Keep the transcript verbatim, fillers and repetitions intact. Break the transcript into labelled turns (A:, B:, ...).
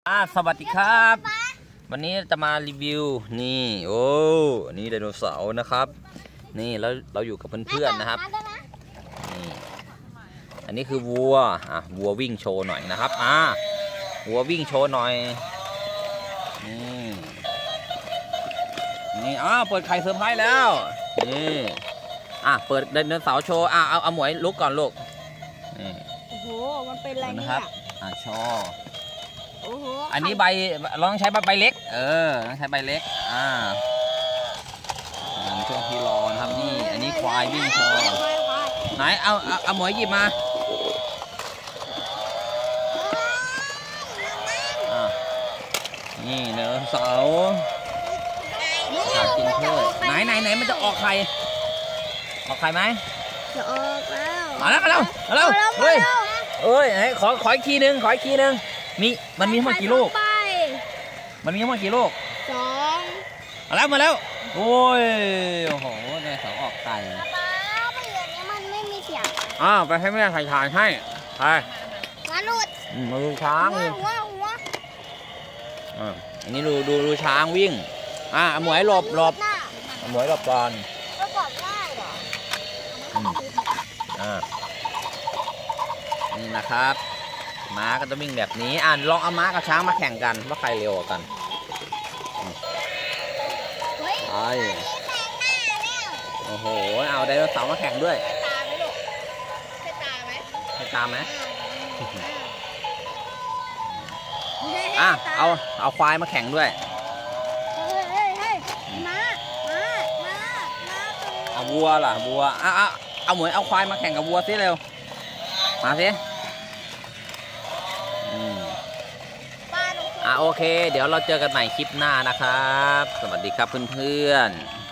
A: อ่าสวัสดีครับวันนี้จะมารีวิวนี่โอ้นี่ไดโนเสาร์นะครับนี่แล้วเราอยู่กับเพื่อนๆนะครับนี่อันนี้คือวัวอ่ะวัววิ่งโชว์หน่อยนะครับอ่าวัววิ่งโชว์หน่อยนี่นี่อ้าวเปิดไข่เซอร์ไพรส์แล้วนี่อ่ะเปิดไดโนเสาร์โชว์อ่ะเอาเอาหมวยลุกก่อนลูกนี่
B: โอ้โหมันเป็นอะไรเนี่ย
A: นะครับอ่ะโชว์
B: โอ้โห
A: อันนี้ใบเราต้องใช้ใบเล็กเออต้องใช้ใบเล็กอ่าช่วงที่รอนะครับนี่อันนี้ควายวิ่งโชว์ไหนเอาเอาเอาหมวยหยิบมาอ่านี่เนื้อเสาอยากกินเพื่อไหนไหนไหนมันจะออกไข่ออกไข่ไหม
B: จะออกแล้ว
A: มาแล้วมาแล้วมาแล้วเฮ้ยเอ้ยขอขออีกทีนึงขออีกทีนึงมีมันมีทั้งหมดกี่ลูกมันมีทั้งหมดกี่ลูก
B: สอง
A: มาแล้วมาแล้วโอ้ยโอ้โหได้สองออกไก่
B: ป้าไม่เหลือนี้มันไม่มีเสียง
A: อ้าวไปให้แม่ถ่ายถ่ายให้ไป
B: มาหลุด
A: มาดูช้าง
B: หัวหัวหัว
A: อ่าอันนี้ดูดูดูช้างวิ่งอ่าหมวยหลบหลบหมวยหลบก่อน
B: ประกอบได้เหรอ
A: อ่านี่นะครับม้าก็จะวิ่งแบบนี้อ่านลองเอาม้ากับช้างมาแข่งกันว่าใครเร็วกว่ากันไปโอ้โหเอาไดโนเสาร์มาแข่งด้วย
B: ตาไหมลูกใช่ตาไหม
A: ใช่ตาไหมอ่ะเอาเอาควายมาแข่งด้วย
B: ม้าม้าม้าม้า
A: เอาวัวล่ะวัวอ่ะเอาเอาหมวยเอาควายมาแข่งกับวัวสิเร็วมาสิอ่ะโอเคเดี๋ยวเราเจอกันใหม่คลิปหน้านะครับสวัสดีครับเพื่อนๆ